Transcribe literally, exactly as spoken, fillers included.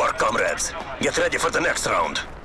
work, comrades. Get ready for the next round.